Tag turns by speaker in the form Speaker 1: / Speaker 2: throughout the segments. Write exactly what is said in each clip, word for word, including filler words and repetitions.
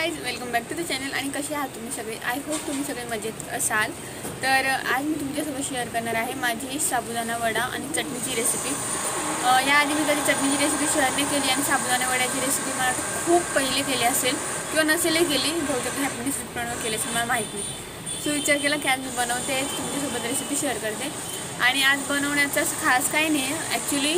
Speaker 1: Guys, welcome back to the channel. आणि कसे आहात तुम्ही सगळे? आय होप तुम्ही सगळे मजेत असाल. तर आज मी तुमच्यासोबत शेअर करणार आहे माझी साबुदाणा वडा आणि चटणीची रेसिपी. याआधी मी कधी चटणीची रेसिपी शेअर नाही केली आणि साबुदाणा वड्याची रेसिपी मला खूप पहिले केली असेल किंवा नसेलही केली, बहुतेक हॅपीनेस रेस्टॉरंटवर केली असेल, मला माहीत नाही. सो विचार केला की आज मी बनवते, तुमच्यासोबत रेसिपी शेअर करते. आणि आज बनवण्याचं खास काही नाही आहे. ॲक्च्युली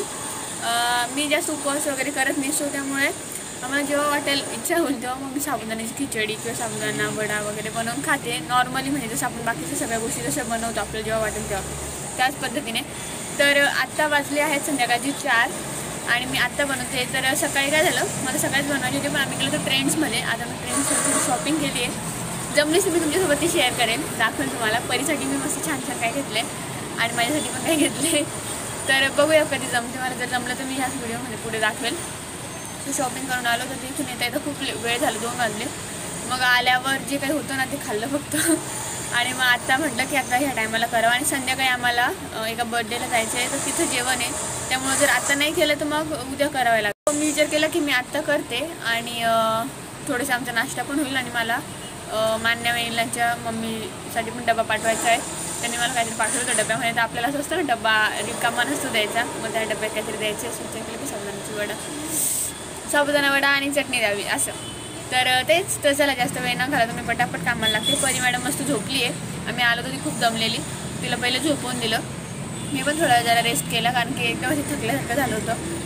Speaker 1: मी जास्त उपवास वगैरे करत नाही, सो त्यामुळे आम्हाला जेव्हा वाटेल इच्छा होईल तेव्हा मग मी साबुदाण्याची खिचडी किंवा साबुदाणा वडा वगैरे बनवून खाते. नॉर्मली म्हणजे जसं आपण बाकीच्या सगळ्या गोष्टी जसं बनवतो आपल्याला जेव्हा वाटेल तेव्हा त्याच पद्धतीने. तर आत्ता वाजले आहेत संध्याकाळची चार आणि मी आत्ता बनवते. तर सकाळी काय झालं, मला सकाळीच बनवायची होती, पण आम्ही गेलो तर ट्रेंड्समध्ये. आता मी ट्रेंड्सवर शॉपिंग केली आहे. जमलीच मी तुमच्यासोबत ती शेअर करेन, दाखवेल तुम्हाला. परीसाठी मी मस्त छान छान काय घेतले आणि माझ्यासाठी पण काय घेतले. तर बघूया कधी जमते मला. जर जमलं तर मी ह्याच व्हिडिओमध्ये पुढे दाखवेल. सो शॉपिंग करून आलो तर तिथून येता येतं खूप वेळ झाला, दोन वाजले. मग आल्यावर जे काही होतं ना ते खाल्लं फक्त. आणि मग आत्ता म्हटलं की आता ह्या टायमाला करावं. आणि संध्याकाळी आम्हाला एका बर्थडेला जायचं आहे, तर तिथं जेवण आहे. त्यामुळं जर आत्ता नाही केलं तर मग उद्या करावं लागतं. मी विचार केला की मी आत्ता करते आणि थोडंसं आमचा नाश्ता पण होईल. आणि मला मान्या वहिनींच्या मम्मीसाठी पण डबा पाठवायचा आहे. त्यांनी मला काहीतरी पाठवलं होतं डब्यामध्ये. तर आपल्याला असं असतं ना, डबा रिकामा नसतो द्यायचा, मग त्या डब्यात काहीतरी द्यायचे. असं विचार केलं की साबुदाण्याची वडा साबुदाणा वडा आणि चटणी द्यावी असं. तर तेच तर चला, जास्त वेळ न घाला, तुम्ही पटापट कामाला लागते. परी मॅडम मस्त झोपली आहे. आम्ही आलो तर ती खूप दमलेली, तिला पहिले झोपवून दिलं. मी पण थोडा जरा रेस्ट केला, कारण की एकदम असे थकल्यासारखं झालं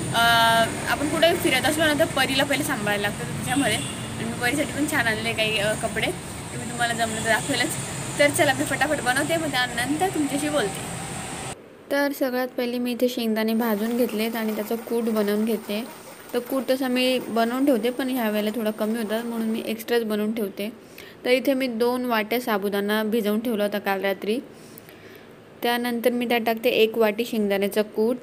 Speaker 1: होतं. आपण कुठे फिरत असलो ना तर परीला पहिले सांभाळायला लागतं त्याच्यामध्ये. आणि मी परीसाठी पण छान आणले काही कपडे, ते मी तुम्हाला जमलं तर दाखवेलच. तर चला मी फटाफट बनवते, मग त्यानंतर तुमच्याशी बोलते. तर सगळ्यात पहिले मी इथे शेंगदाणे भाजून घेतलेत आणि त्याचं कूट बनवून घेते. तर कूट तसा मी बनवून ठेवते, पण ह्या वेळेला थोडा कमी होता म्हणून मी एक्स्ट्राच बनवून ठेवते. तर इथे मी दोन वाट्या साबुदाणा भिजवून ठेवला होता काल रात्री. त्यानंतर मी त्यात टाकते एक वाटी शेंगदाण्याचा कूट.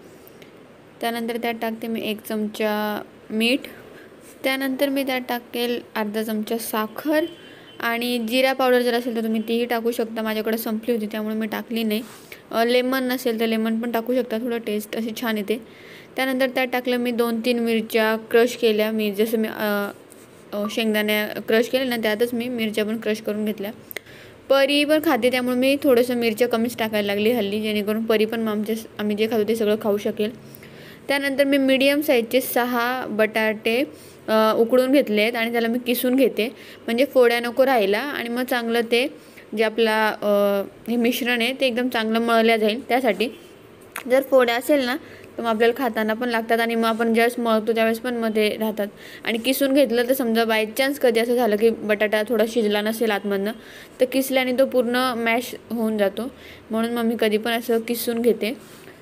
Speaker 1: त्यानंतर त्यात टाकते मी एक चमचा मीठ. त्यानंतर मी त्यात टाकेल अर्धा चमचा साखर. आणि जिरा पावडर जर असेल तर तुम्ही तीही टाकू शकता. माझ्याकडे संपली होती त्यामुळे मी टाकली नाही. लेमन नसेल तर लेमन पण टाकू शकता, थोडं टेस्ट अशी छान येते. त्यानंतर त्यात टाकलं मी दोन तीन मिरच्या क्रश केल्या. मी जसं मी शेंगदाण्या क्रश केल्या ना, त्यातच मी मिरच्या पण क्रश करून घेतल्या. परी पण खाते त्यामुळे मी थोडंसं मिरच्या कमीच टाकायला लागली हल्ली, जेणेकरून परी पण आमच्या आम्ही जे खातो ते सगळं खाऊ शकेल. त्यानंतर मी मीडियम साईजचे सहा बटाटे उकडून घेतले आहेत आणि त्याला मी किसून घेते, म्हणजे फोड्या नको राहायला. आणि मग चांगलं ते जे आपला हे मिश्रण आहे ते एकदम चांगलं मळल्या जाईल. त्यासाठी जर फोड्या असेल ना तर मग आपल्याला खाताना पण लागतात आणि मग आपण ज्यावेळेस मळतो त्यावेळेस पण मध्ये राहतात. आणि किसून घेतलं तर समजा बाय चान्स कधी असं झालं की बटाटा थोडा शिजला नसेल आतमधनं, तर किसल्याने तो पूर्ण मॅश होऊन जातो. म्हणून मग मी कधी पण असं किसून घेते.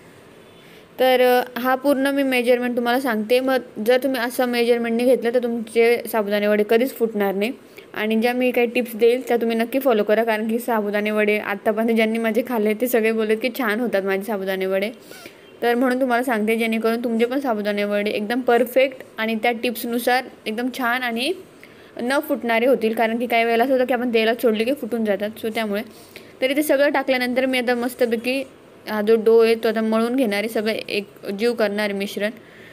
Speaker 1: तर हा पूर्ण मी मेजरमेंट तुम्हाला सांगते. मग जर तुम्ही असं मेजरमेंटने घेतलं तर तुमचे साबुदाणे वडे कधीच फुटणार नाही. आणि ज्या मी काही टिप्स देईल त्या तुम्ही नक्की फॉलो करा, कारण की साबुदाणे वडे आत्तापर्यंत ज्यांनी माझे खाल्ले ते सगळे बोलत की छान होतात माझे साबुदाणे वडे. तर म्हणून तुम्हाला सांगते, जेणेकरून तुमचे पण साबुदाणे वडे एकदम परफेक्ट आणि त्या टिप्सनुसार एकदम छान आणि न फुटणारे होतील. कारण की काही वेळेला असं होतं की आपण तेलात सोडले की फुटून जातात. सो त्यामुळे तरी ते सगळं टाकल्यानंतर मी आता मस्तपैकी हा जो डो आहे तो आता मळून घेणारे, सगळं एक जीव करणारे मिश्रण.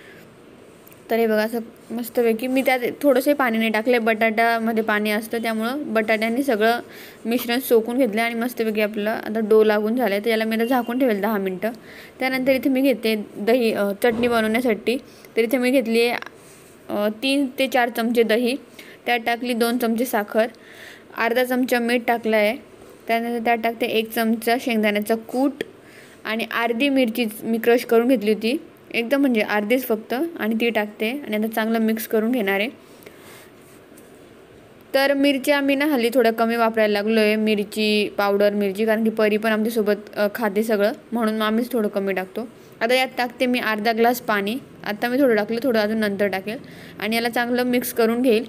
Speaker 1: तर हे बघा असं मस्तपैकी मी त्यात थोडंसं पाणी नाही टाकले, बटाट्यामध्ये पाणी असतं त्यामुळं बटाट्याने सगळं मिश्रण सोकून घेतलं आणि मस्तपैकी आपलं आता डो लागून झालं आहे. तर याला मी आता झाकून ठेवेल दहा मिनटं. त्यानंतर इथे मी घेते दही चटणी बनवण्यासाठी. तर इथे मी घेतली आहे तीन ते चार चमचे दही. त्यात टाकली दोन चमचे साखर, अर्धा चमचा मीठ टाकलं आहे. त्यानंतर त्यात टाकते एक चमचा शेंगदाण्याचा कूट आणि अर्धी मिरची मी क्रश करून घेतली होती, एकदम म्हणजे अर्धीच फक्त, आणि ती टाकते आणि आता चांगलं मिक्स करून घेणार आहे. तर मिरच्या आम्ही ना हल्ली थोडं कमी वापरायला लागलो आहे, मिरची पावडर मिरची, कारण की परी पण आमच्यासोबत खाते सगळं, म्हणून मग आम्हीच थोडं कमी टाकतो. आता यात टाकते मी अर्धा ग्लास पाणी. आता मी थोडं टाकलं, थोडं अजून नंतर टाकेल. आणि याला चांगलं मिक्स करून घेईल.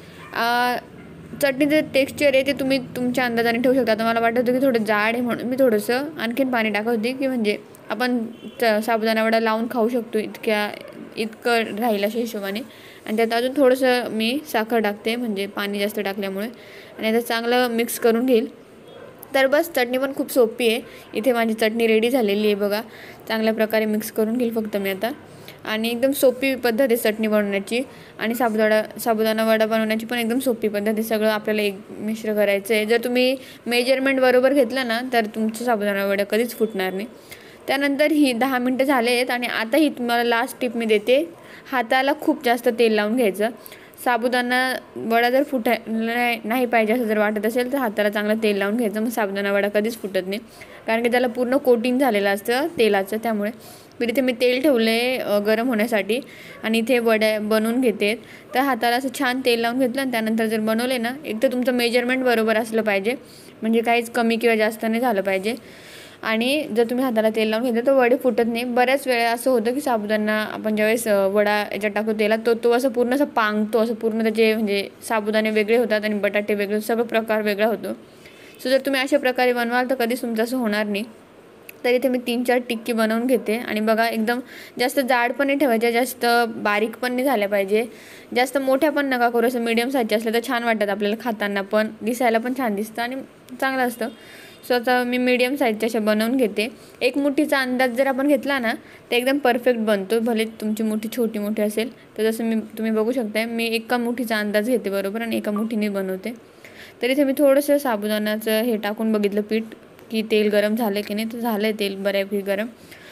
Speaker 1: चटणीचं टेक्स्चर आहे ते तुम्ही तुमच्या अंदाजाने ठेवू शकता. आता मला वाटत होतं की थोडं जाड आहे म्हणून मी थोडंसं आणखीन पाणी टाकत होते, की म्हणजे आपण साबुदाणा वडा लावून खाऊ शकतो इतक्या इतकं राहील अशा हिशोबाने. आणि त्यात अजून थोडंसं मी साखर टाकते, म्हणजे पाणी जास्त टाकल्यामुळे. आणि आता चांगलं मिक्स करून घेईल. तर बस चटणी पण खूप सोपी आहे. इथे माझी चटणी रेडी झालेली आहे बघा. चांगल्या प्रकारे मिक्स करून घेईल फक्त मी आता. आणि एकदम सोपी पद्धत आहे चटणी बनवण्याची. आणि साबुदाणा साबुदाणा वडा बनवण्याची पण एकदम सोपी पद्धत आहे. सगळं आपल्याला एक मिश्र करायचं आहे. जर तुम्ही मेजरमेंट बरोबर घेतलं ना तर तुमचं साबुदाणा वडा कधीच फुटणार नाही. त्यानंतर ही दहा मिनटं झाले आहेत आणि आता ही तुम्हाला लास्ट टिप मी देते. हाताला खूप जास्त तेल लावून घ्यायचं. साबुदाणा वडा जर फुटाय नाही पाहिजे असं जर वाटत असेल तर हाताला चांगलं तेल लावून घ्यायचं. मग साबुदाणा वडा कधीच फुटत नाही, कारण की त्याला पूर्ण कोटिंग झालेलं असतं तेलाचं. त्यामुळे तर इथे मी तेल ठेवलं आहे गरम होण्यासाठी आणि इथे वड्या बनवून घेते. तर हाताला असं छान तेल लावून घेतलं आणि त्यानंतर जर बनवले ना, एक तर तुमचं मेजरमेंट बरोबर असलं पाहिजे, म्हणजे काहीच कमी किंवा जास्त नाही झालं पाहिजे. आणि जर तुम्ही हाताला तेल लावून घेतलं तर वडे फुटत नाही. बऱ्याच वेळा असं होतं की साबुदाणा आपण ज्यावेळेस वडा याच्यात टाकतो तेलात, तो तो असं पूर्ण असं पांगतो, असं पूर्ण त्याचे म्हणजे साबुदाणे वेगळे होतात आणि बटाटे वेगळे, सगळं प्रकार वेगळा होतो. सो जर तुम्ही अशा प्रकारे बनवाल तर कधीच तुमचं असं होणार नाही. तर इथे मी तीन चार टिक्की बनवून घेते. आणि बघा एकदम जास्त जाड पण नाही ठेवायच्या, जास्त बारीक पण नाही झाल्या पाहिजे, जास्त मोठ्या पण नका करू. असं मीडियम साईजचे असले तर छान वाटतात आपल्याला खाताना, पण दिसायला पण छान दिसतं आणि चांगलं असतं. सो आता मी मीडियम साईजच्या अशा बनवून घेते. एक मुठीचा अंदाज जर आपण घेतला ना तर एकदम परफेक्ट बनतो, भले तुमची मुठी छोटी मोठी असेल. तर जसं मी तुम्ही बघू शकताय मी एका मुठीचा अंदाज घेते बरोबर आणि एका मुठीने बनवते. तर इथे मी थोडंसं साबुदाण्याचं हे टाकून बघितलं पीठ की तेल गरम झालं की नाही, तर झालं आहे तेल बऱ्यापैकी गरम.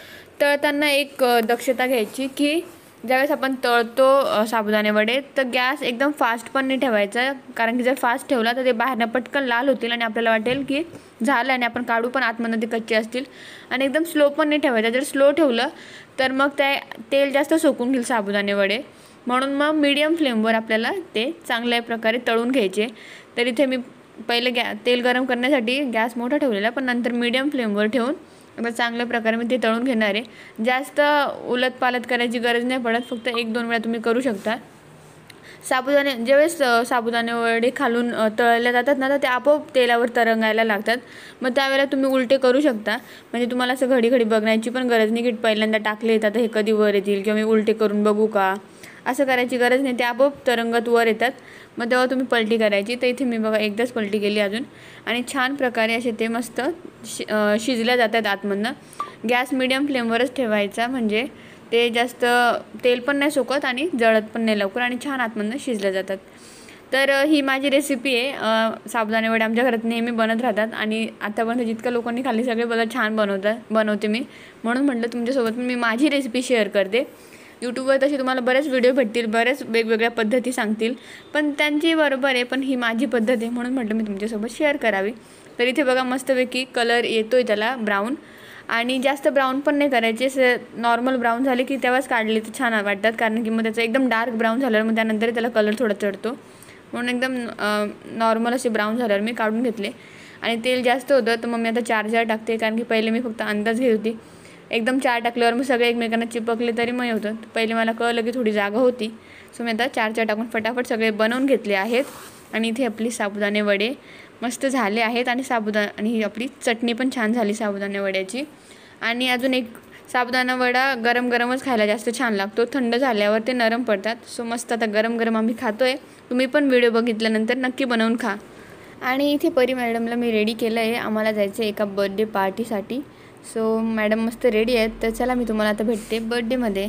Speaker 1: तळताना एक दक्षता घ्यायची की ज्यावेळेस आपण तळतो साबुदाणे वडे तर गॅस एकदम फास्ट पण नाही ठेवायचा, कारण की जर फास्ट ठेवला तर ते बाहेरनं पटकन लाल होतील आणि आपल्याला वाटेल की झालं आणि आपण काढू पण आतमध्ये ते कच्चे असतील. आणि एकदम स्लो पण नाही ठेवायचा, जर स्लो ठेवलं तर मग ते तेल जास्त सोकून घेईल साबुदाणे वडे. म्हणून मग मीडियम फ्लेमवर आपल्याला ते चांगल्या प्रकारे तळून घ्यायचे. तर इथे मी पहिले गॅ तेल गरम करण्यासाठी गॅस मोठा ठेवलेला, पण नंतर मीडियम फ्लेमवर ठेवून आता चांगल्या प्रकारे मी ते तळून घेणार आहे. जास्त उलट पालट करायची गरज नाही पडत, फक्त एक दोन वेळा तुम्ही करू शकता. साबुदाणे ज्यावेळेस साबुदाणे वडे खालून तळले जातात ना तर ते आपोआप तेलावर तरंगायला लागतात. मग त्यावेळेला तुम्ही उलटे करू शकता, म्हणजे तुम्हाला असं घडी घडी बघण्याची पण गरज नाही की पहिल्यांदा टाकले येतात हे कधी वर येतील किंवा मी उलटे करून बघू का, असं करायची गरज नाही. ते आपोआप तरंगत वर येतात, मग तेव्हा तुम्ही पलटी करायची. तर इथे मी बघा एकदाच पलटी केली अजून, आणि छान प्रकारे असे ते मस्त शि शिजल्या जातात आतमधनं. गॅस मिडियम फ्लेमवरच ठेवायचा, म्हणजे ते जास्त तेल पण नाही सुकत आणि जळत पण नाही लवकर आणि छान आतमधनं शिजल्या जातात. तर ही माझी रेसिपी आहे. साबुदाणे वडे आमच्या घरात नेहमी बनत राहतात आणि आतापर्यंत जितक्या लोकांनी खाल्ली सगळे बघा छान बनवतात बनवते मी, म्हणून म्हटलं तुमच्यासोबत मी माझी रेसिपी शेअर करते. यूट्यूबवर तसे तुम्हाला बरेच व्हिडिओ भेटतील, बरेच वेगवेगळ्या पद्धती सांगतील, पण त्यांची बरोबर आहे, पण ही माझी पद्धत आहे म्हणून म्हटलं मी तुमच्यासोबत शेअर करावी. तर इथे बघा मस्तपैकी कलर येतो आहे त्याला ब्राऊन, आणि जास्त ब्राऊन पण नाही करायचे. स नॉर्मल ब्राऊन झाले की तेव्हाच काढले तर छान वाटतात, कारण की मग त्याचं एकदम डार्क ब्राऊन झाल्यावर मग त्यानंतर त्याला कलर थोडा चढतो. म्हणून एकदम नॉर्मल असे ब्राऊन झाल्यावर मी काढून घेतले. आणि तेल जास्त होतं तर मग मी आता चार चार टाकते, कारण की पहिले मी फक्त अंदाज घेत होती. एकदम चार टाकल्यावर मग सगळे एकमेकांना चिपकले तरी मग होतं. पहिले मला कळलं की थोडी जागा होती, सो मी आता चार चार टाकून फटाफट सगळे बनवून घेतले आहेत. आणि इथे आपली साबुदाणे वडे मस्त झाले आहेत, आणि साबुदाणा आणि ही आपली चटणी पण छान झाली साबुदाणे वड्याची. आणि अजून एक साबुदाणा वडा गरम गरमच खायला जास्त छान लागतो, थंड झाल्यावर ते नरम पडतात. सो मस्त आता गरम गरम आम्ही खातो आहे. तुम्ही पण व्हिडिओ बघितल्यानंतर नक्की बनवून खा. आणि इथे परी मॅडमला मी रेडी केलं आहे, आम्हाला जायचं आहे एका बर्थडे पार्टीसाठी. सो मॅडम मस्त रेडी आहेत, तर चला मी तुम्हाला आता भेटते बर्थडेमध्ये.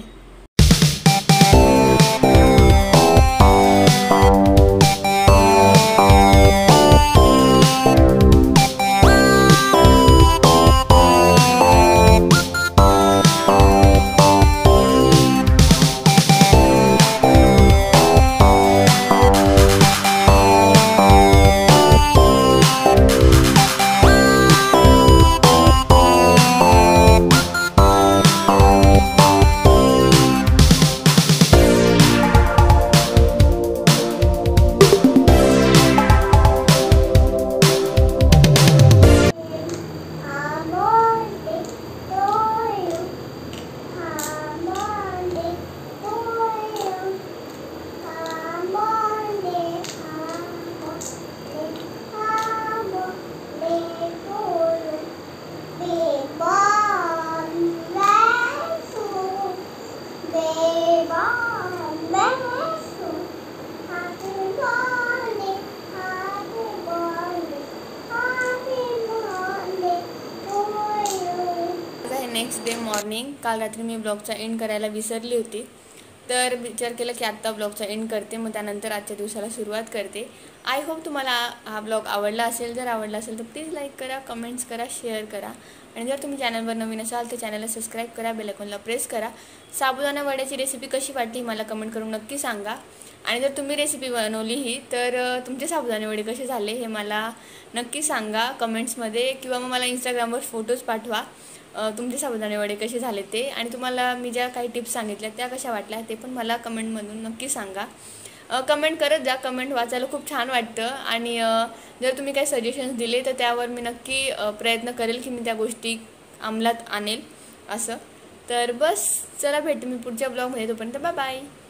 Speaker 1: Next day morning. काल रात्री मी ब्लॉगचा एंड करायला विसरली होती, तर विचार केला की आत्ता ब्लॉगचा एंड करते, मग त्यानंतर आजच्या दिवसाला सुरुवात करते. आय होप तुम्हाला हा ब्लॉग आवडला असेल. जर आवडला असेल तर प्लीज लाईक करा, कमेंट्स करा, शेअर करा. आणि जर तुम्ही चॅनलवर नवीन असाल तर चॅनलला सबस्क्राईब करा, बेल आयकॉनला प्रेस करा. साबुदाणा वड्याची रेसिपी कशी वाटली मला कमेंट करून नक्की सांगा. आणि जर तुम्ही रेसिपी बनवली ही तर तुमचे साबुदाणे वडे कसे झाले हे मला नक्की सांगा कमेंट्समध्ये, किंवा मग मला इंस्टाग्रामवर फोटोज पाठवा तुमचे साबुदाणे वडे कसे झाले ते. आणि तुम्हाला मी ज्या काही टिप्स सांगितल्या त्या कशा वाटल्या ते पण मला कमेंटमधून नक्की सांगा. कमेंट करत जा, कमेंट वाचायला खूप छान वाटतं. आणि जर तुम्ही काही सजेशन्स दिले तर त्यावर मी नक्की प्रयत्न करेल की मी त्या गोष्टी अंमलात आणेल असं. तर बस चला भेटू मी पुढच्या ब्लॉगमध्ये, तोपर्यंत बाय बाय.